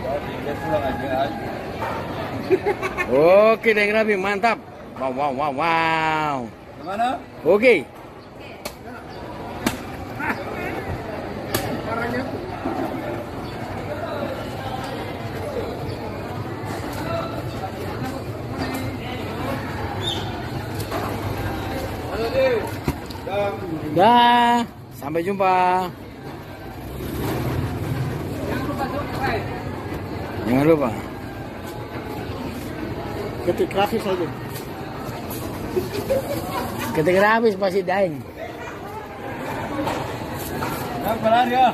Oke, Daeng Rapi, mantap. Wow. Gimana? Oke. Dah, sampai jumpa. Jangan lupa. Ketik grafis aja. Ketik grafis pasti Daeng. Apa lari ya?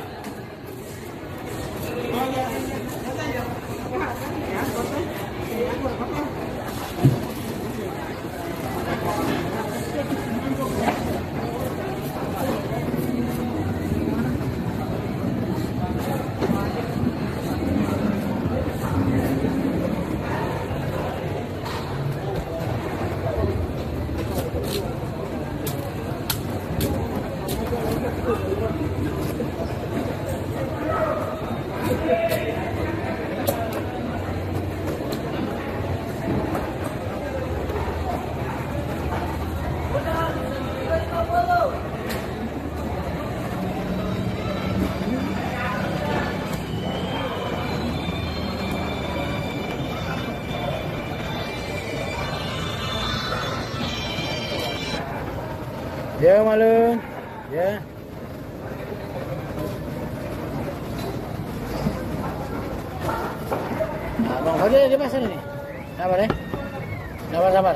Ya, Malun. Ya. Bang Fadil di pasar ini. Sabar ya. Sabar.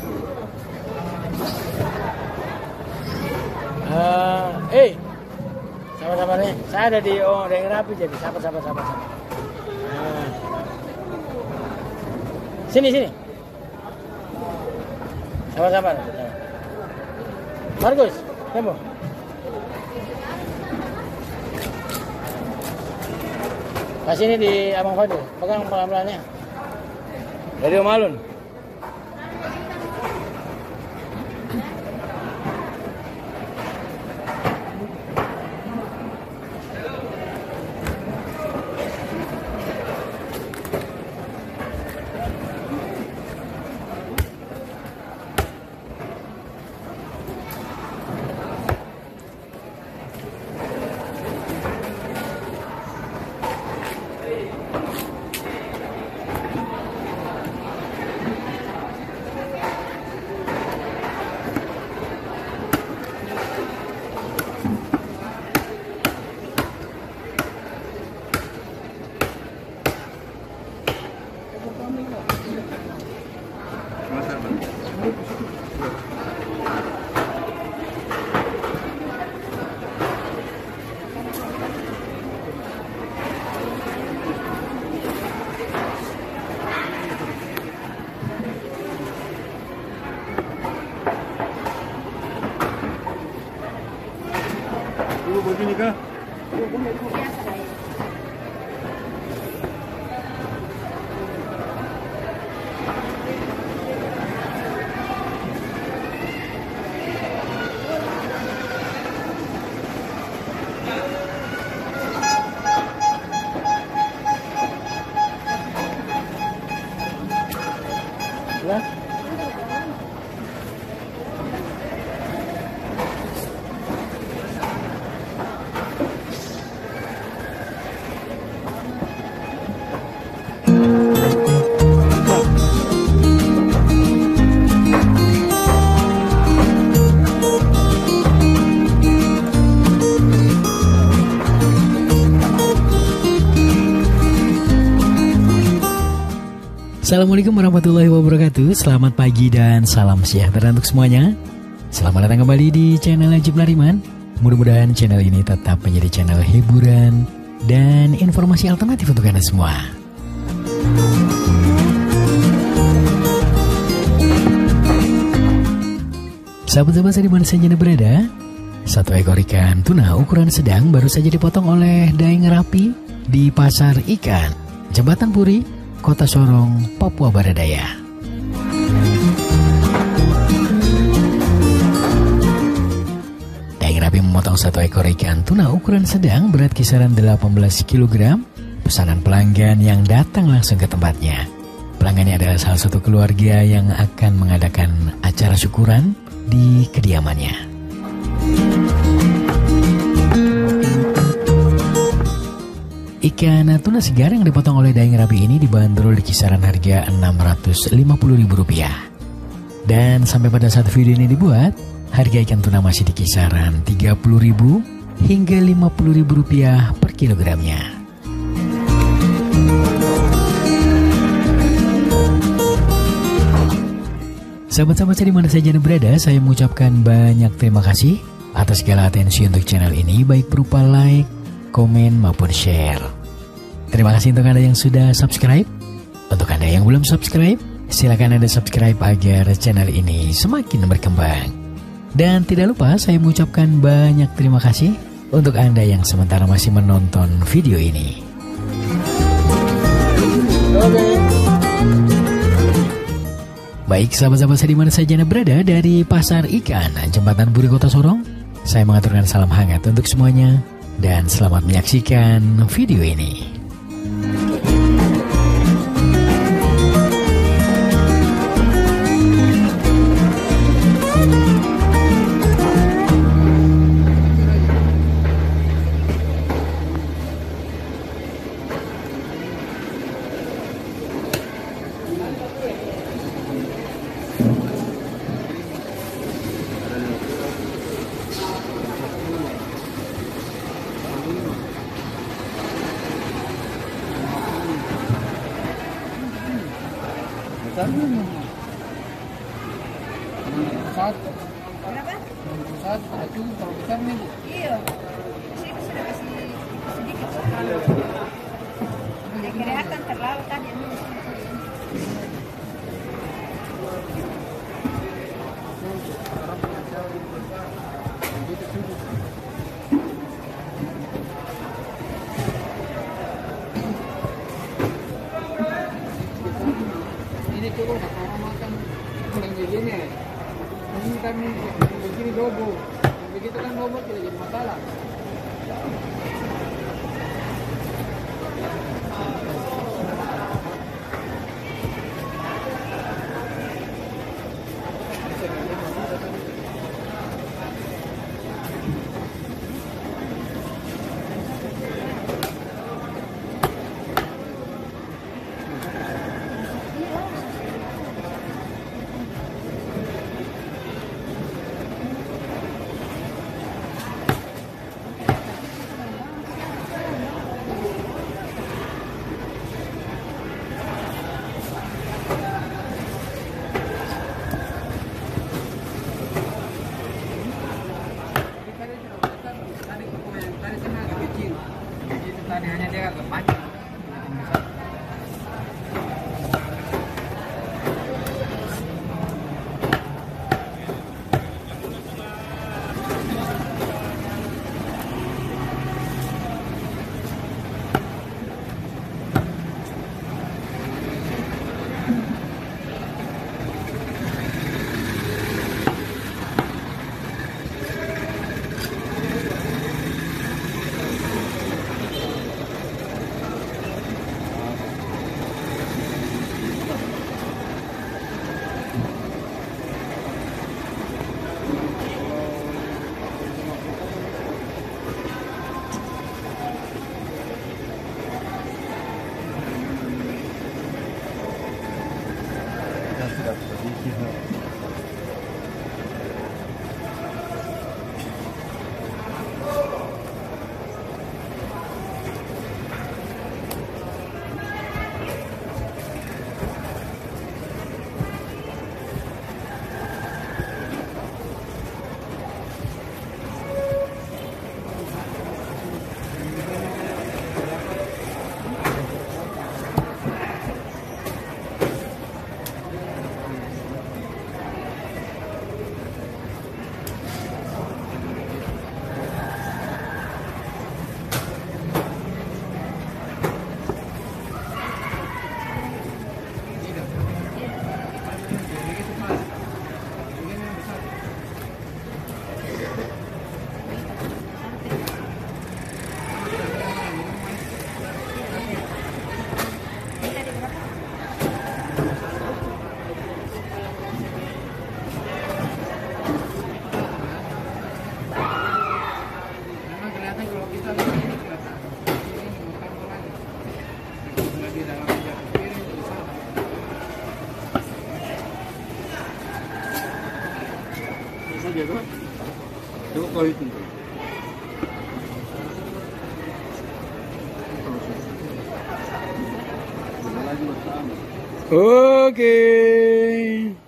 Sabar ya. Saya ada di Daeng Rapi jadi sabar. Sini. Sabar. Markus, kamu. Pas ini di Abang Fadil, pegang pelan-pelannya. Dari Om Alun. Begini kah? Assalamualaikum warahmatullahi wabarakatuh. Selamat pagi dan salam sejahtera untuk semuanya. Selamat datang kembali di channel Ajib Lariman. Mudah-mudahan channel ini tetap menjadi channel hiburan dan informasi alternatif untuk Anda semua. Sahabat-sahabat saya dimana saja Anda berada, satu ekor ikan tuna ukuran sedang baru saja dipotong oleh Daeng Rapi di Pasar Ikan, Jembatan Puri, Kota Sorong, Papua Barat Daya. Daeng Rapi memotong satu ekor ikan tuna ukuran sedang berat kisaran 18 kg pesanan pelanggan yang datang langsung ke tempatnya. Pelanggannya adalah salah satu keluarga yang akan mengadakan acara syukuran di kediamannya. Ikan tuna segar yang dipotong oleh Daeng Rabi ini dibanderol di kisaran harga Rp650.000. Dan sampai pada saat video ini dibuat, harga ikan tuna masih di kisaran Rp30.000 hingga Rp50.000 per kilogramnya. Sahabat-sahabat saya dimana saja Anda berada, saya mengucapkan banyak terima kasih atas segala atensi untuk channel ini, baik berupa like, komen, maupun share. Terima kasih untuk Anda yang sudah subscribe. Untuk Anda yang belum subscribe, silakan Anda subscribe agar channel ini semakin berkembang. Dan tidak lupa saya mengucapkan banyak terima kasih untuk Anda yang sementara masih menonton video ini. Baik sahabat-sahabat saya dimana saja Anda berada, dari Pasar Ikan Jembatan Buri Kota Sorong, saya mengaturkan salam hangat untuk semuanya dan selamat menyaksikan video ini. Berapa? Kalau besar nih. Iya. Sini sudah kasih sedikit. Kira-kira akan terlalu tadi. Ini cukup orang makan yang begini. Ini kan begini dobo. Begitu kan dobo tidak jadi masalah. Tadi hanya dia agak panjang. ya kan? Coba kau hitung. Oke.